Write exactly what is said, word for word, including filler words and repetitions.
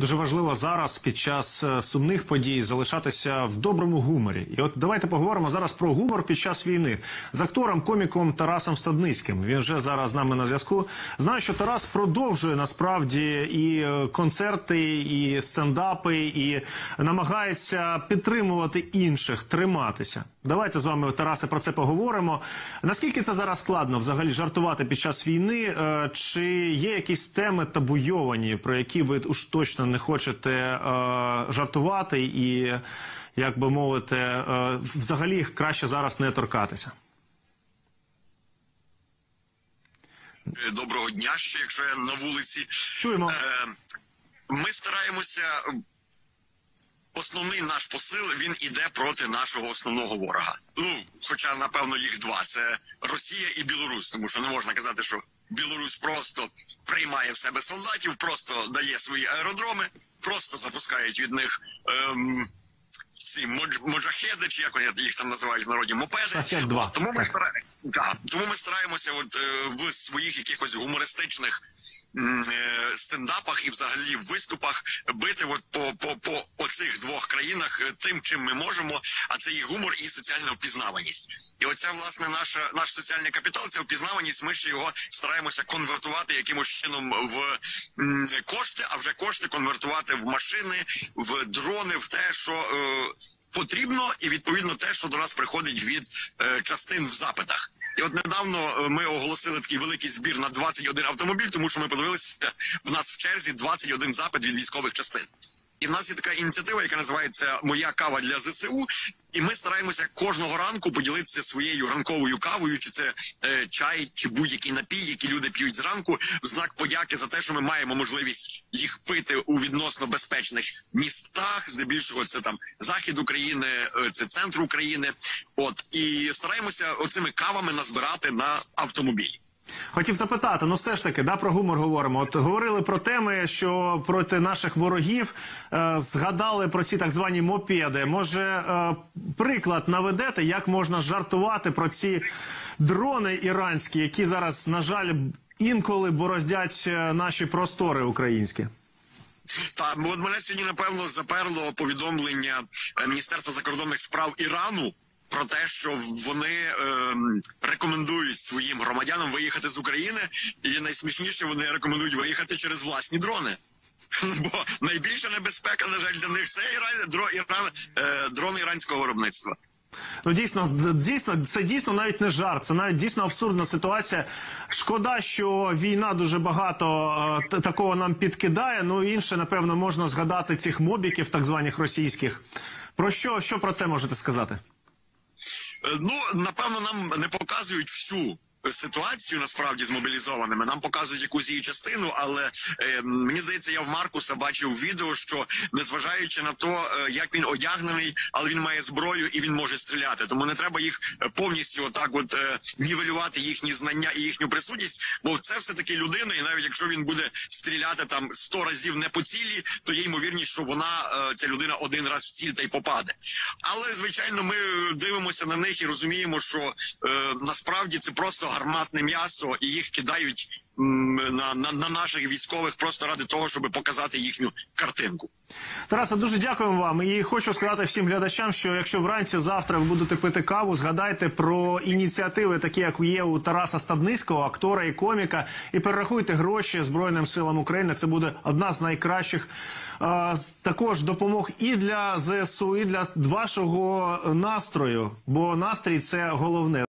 Дуже важливо зараз під час сумних подій залишатися в доброму гуморі. І от давайте поговоримо зараз про гумор під час війни з актором, коміком Тарасом Стадницьким. Він вже зараз з нами на зв'язку. Знаю, що Тарас продовжує насправді і концерти, і стендапи, і намагається підтримувати інших, триматися. Давайте з вами, Тарасе, про це поговоримо. Наскільки це зараз складно взагалі жартувати під час війни? Чи є якісь теми табуйовані, про які ви уж точно не хочете е, жартувати і, як би мовити, е, взагалі їх краще зараз не торкатися? Доброго дня ще, якщо я на вулиці. Чуємо. Е, ми стараємося... Основний наш посил, він іде проти нашого основного ворога. Ну, хоча, напевно, їх два. Це Росія і Білорусь. Тому що не можна казати, що Білорусь просто приймає в себе солдатів, просто дає свої аеродроми, просто запускають від них ем, ці модж, моджахеди, чи як вони їх там називають в народі, мопеди. От, тому, ми стараємо, да, тому ми стараємося от, е, в своїх якихось гумористичних е, стендапах і взагалі в виступах бити от по, по, по оцих двох країнах тим, чим ми можемо, а це і гумор, і соціальна впізнаваність. І оця, власне, наша, наш соціальний капітал, ця впізнаваність, ми ще його стараємося конвертувати якимось чином в м, кошти, а вже кошти конвертувати в машини, в дрони, в те, що... Е, потрібно, і відповідно те, що до нас приходить від е, частин в запитах. І от недавно ми оголосили такий великий збір на двадцять один автомобіль, тому що ми подивилися, в нас в черзі двадцять один запит від військових частин. І в нас є така ініціатива, яка називається «Моя кава для ЗСУ», і ми стараємося кожного ранку поділитися своєю ранковою кавою, чи це е, чай, чи будь-який напій, які люди п'ють зранку, в знак подяки за те, що ми маємо можливість їх пити у відносно безпечних містах, здебільшого це там захід України, е, це центр України, от, і стараємося оцими кавами назбирати на автомобілі. Хотів запитати, ну все ж таки, да, про гумор говоримо. От говорили про теми, що проти наших ворогів, е, згадали про ці так звані мопеди. Може, е, приклад наведете, як можна жартувати про ці дрони іранські, які зараз, на жаль, інколи бороздять наші простори українські? Так, от мене сьогодні, напевно, заперло повідомлення Міністерства закордонних справ Ірану про те, що вони е, рекомендують своїм громадянам виїхати з України, і найсмішніше, вони рекомендують виїхати через власні дрони. Бо найбільша небезпека, на жаль, для них – це Іран, дро, Іран, е, дрони іранського виробництва. Ну, дійсно, дійсно, це дійсно навіть не жарт, це навіть дійсно абсурдна ситуація. Шкода, що війна дуже багато е, такого нам підкидає, ну інше, напевно, можна згадати цих мобіків, так званих російських. Про що, що про це можете сказати? Ну, напевно, нам не показують всю ситуацію, насправді, з мобілізованими. Нам показують якусь її частину, але е, мені здається, я в Маркуса бачив відео, що незважаючи на те, е, як він одягнений, але він має зброю і він може стріляти. Тому не треба їх повністю отак от е, нівелювати їхні знання і їхню присутність, бо це все-таки людина, і навіть якщо він буде стріляти там сто разів не по цілі, то є ймовірність, що вона, е, ця людина, один раз в ціль та й попаде. Але, звичайно, ми дивимося на них і розуміємо, що е, насправді це просто гарматне м'ясо, і їх кидають на, на, на наших військових просто ради того, щоб показати їхню картинку. Тарасе, дуже дякуємо вам. І хочу сказати всім глядачам, що якщо вранці завтра ви будете пити каву, згадайте про ініціативи, такі як є у Тараса Стадницького, актора і коміка, і перерахуйте гроші Збройним силам України. Це буде одна з найкращих а, також допомог і для ЗСУ, і для вашого настрою, бо настрій – це головне.